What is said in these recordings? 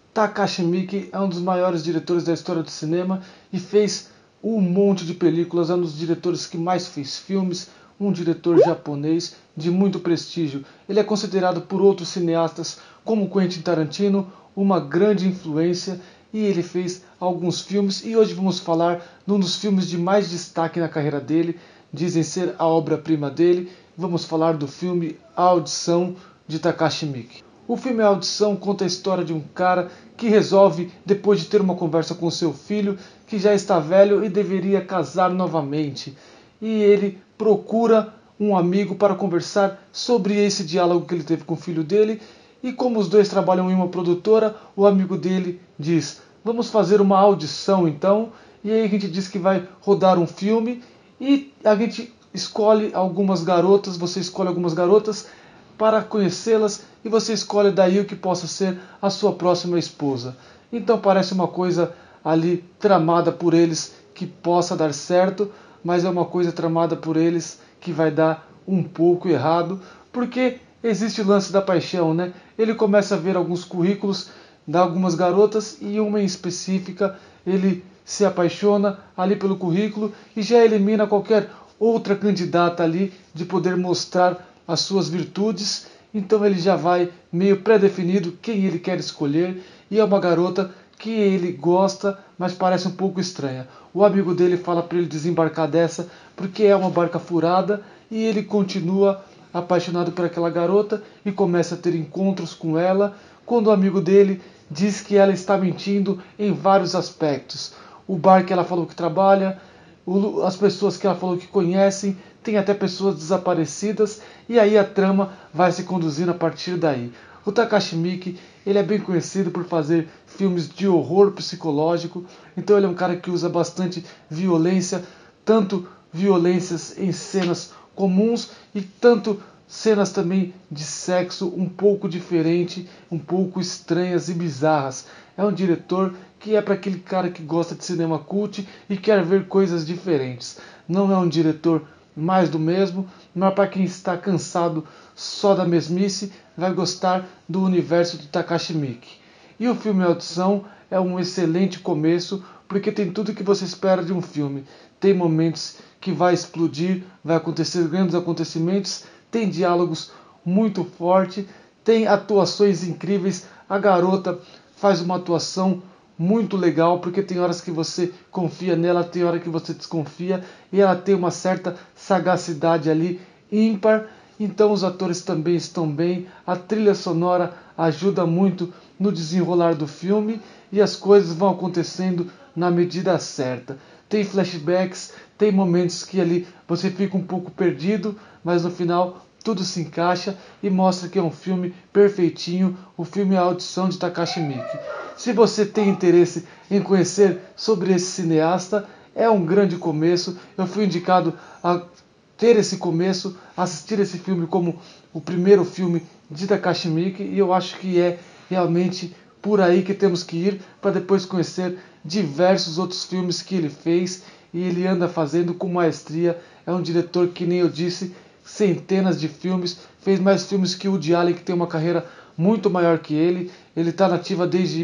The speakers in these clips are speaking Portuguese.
Takashi Miike é um dos maiores diretores da história do cinema e fez um monte de películas, é um dos diretores que mais fez filmes, um diretor japonês de muito prestígio. Ele é considerado por outros cineastas como Quentin Tarantino uma grande influência e ele fez alguns filmes e hoje vamos falar de um dos filmes de mais destaque na carreira dele, dizem ser a obra-prima dele. Vamos falar do filme A Audição de Takashi Miike. O filme A Audição conta a história de um cara que resolve, depois de ter uma conversa com seu filho, que já está velho e deveria casar novamente. E ele procura um amigo para conversar sobre esse diálogo que ele teve com o filho dele. E como os dois trabalham em uma produtora, o amigo dele diz: vamos fazer uma audição então. E aí a gente diz que vai rodar um filme e a gente escolhe algumas garotas, você escolhe algumas garotas para conhecê-las e você escolhe daí o que possa ser a sua próxima esposa. Então parece uma coisa ali tramada por eles que possa dar certo, mas é uma coisa tramada por eles que vai dar um pouco errado, porque existe o lance da paixão, né? Ele começa a ver alguns currículos de algumas garotas e uma em específica ele se apaixona ali pelo currículo e já elimina qualquer outra candidata ali de poder mostrar as suas virtudes, então ele já vai meio pré-definido quem ele quer escolher e é uma garota que ele gosta, mas parece um pouco estranha. O amigo dele fala para ele desembarcar dessa porque é uma barca furada e ele continua apaixonado por aquela garota e começa a ter encontros com ela, quando o amigo dele diz que ela está mentindo em vários aspectos. O bar que ela falou que trabalha, as pessoas que ela falou que conhecem, tem até pessoas desaparecidas e aí a trama vai se conduzindo a partir daí. O Takashi Miike, ele é bem conhecido por fazer filmes de horror psicológico, então ele é um cara que usa bastante violência, tanto violências em cenas comuns e tanto cenas também de sexo um pouco diferente, um pouco estranhas e bizarras. É um diretor que é para aquele cara que gosta de cinema cult e quer ver coisas diferentes. Não é um diretor mais do mesmo, mas para quem está cansado só da mesmice, vai gostar do universo de Takashi Miike. E o filme Audição é um excelente começo, porque tem tudo que você espera de um filme. Tem momentos que vai explodir, vai acontecer grandes acontecimentos, tem diálogos muito fortes, tem atuações incríveis. A garota faz uma atuação muito legal, porque tem horas que você confia nela, tem hora que você desconfia, e ela tem uma certa sagacidade ali ímpar. Então os atores também estão bem, a trilha sonora ajuda muito no desenrolar do filme e as coisas vão acontecendo na medida certa. Tem flashbacks, tem momentos que ali você fica um pouco perdido, mas no final tudo se encaixa e mostra que é um filme perfeitinho. O filme é A Audição de Takashi Miike. Se você tem interesse em conhecer sobre esse cineasta, é um grande começo. Eu fui indicado a ter esse começo, assistir esse filme como o primeiro filme de Takashi Miike, e eu acho que é realmente por aí que temos que ir para depois conhecer diversos outros filmes que ele fez e ele anda fazendo com maestria. É um diretor que, nem eu disse, centenas de filmes, fez mais filmes que o Woody Allen, que tem uma carreira muito maior que ele. Ele está nativa desde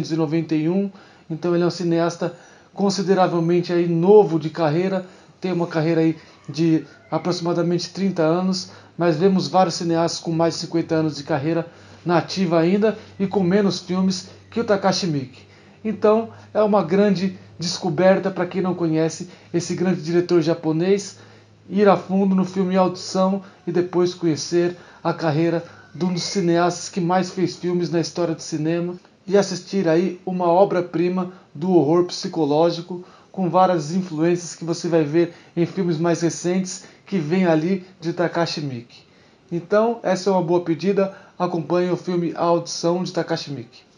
1991, então ele é um cineasta consideravelmente aí novo de carreira, tem uma carreira aí de aproximadamente 30 anos, mas vemos vários cineastas com mais de 50 anos de carreira nativa ainda e com menos filmes que o Takashi Miike. Então é uma grande descoberta para quem não conhece esse grande diretor japonês, ir a fundo no filme Audição e depois conhecer a carreira de um dos cineastas que mais fez filmes na história do cinema e assistir aí uma obra-prima do horror psicológico com várias influências que você vai ver em filmes mais recentes que vem ali de Takashi Miike. Então essa é uma boa pedida, acompanhe o filme A Audição de Takashi Miike.